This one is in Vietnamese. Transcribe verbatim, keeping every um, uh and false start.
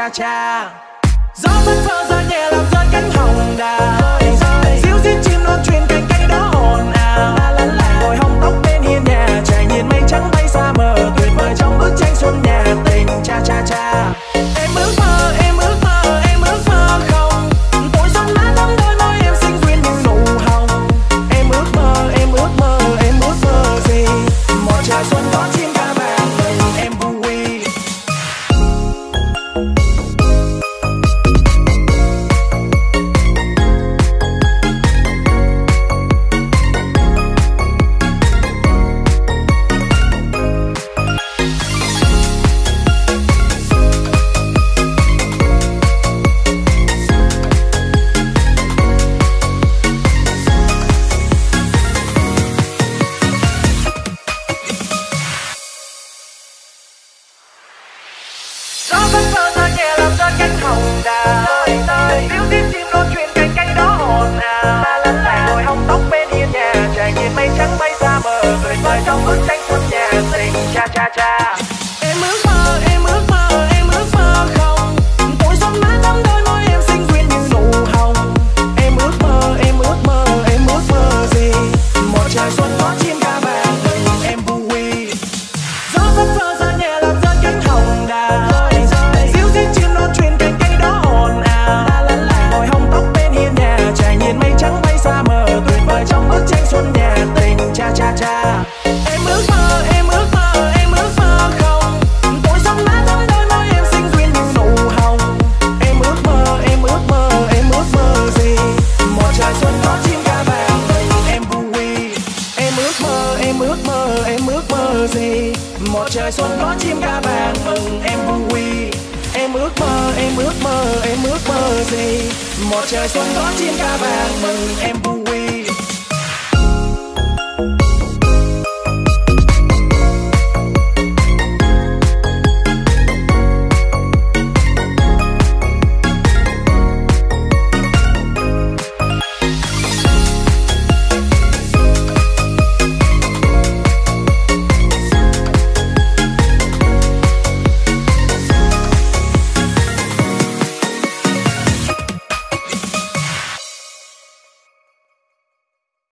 cha cha. Gió phất phơ rơi nhẹ làm rơi cánh hồng đào, ríu rít chim non truyền cành cây đó ồn ào. Ngồi hong tóc bên hiên nhà, trải nhìn mây trắng bay xa mờ, tuyệt vời trong bức tranh xuân nhà tình cha cha cha. Em ước mơ, em ước mơ, em ước mơ không, tuổi xuân lá thắm đôi môi em xinh duyên như nụ hồng. Em ước mơ, em ước mơ, em ước mơ gì? Một trời xuân có chim ca vàng mừng em vui. Gió phất phơ rơi nhẹ làm rơi cánh hồng đào, ríu rít chim non truyền cành cây đó ồn ào. Ngồi hong tóc bên hiên nhà, trải nhìn mây trắng bay xa mờ, tuyệt vời trong bức tranh xuân nhà tình cha cha cha. Em ước mơ, em ước mơ, em ước mơ không, tuổi xuân má thắm đôi môi em xinh duyên như nụ hồng. Em ước mơ, em ước mơ, em ước mơ gì? Một trời xuân có chim ca vàng mừng em vui. Gió phất phơ rơi nhẹ làm rơi cánh hồng đào, ríu rít chim non truyền cành cây đó ồn ào. Ngồi hong tóc bên hiên nhà, trải nhìn mây trắng bay xa mờ, tuyệt vời trong bức tranh xuân nhà tình cha cha cha. Em ước mơ, em ước mơ, em ước mơ không, tuổi xuân lá thắm đôi môi em xinh duyên như nụ hồng. Em ước mơ, em ước mơ, em ước mơ gì? Một trời xuân có chim ca vàng mừng em vui. Em ước mơ, em ước mơ, em ước mơ gì? Một trời xuân có chim ca vàng mừng em vui. Em ước mơ, em ước mơ, em ước mơ gì? Một trời xuân có chim ca vàng mừng em vui.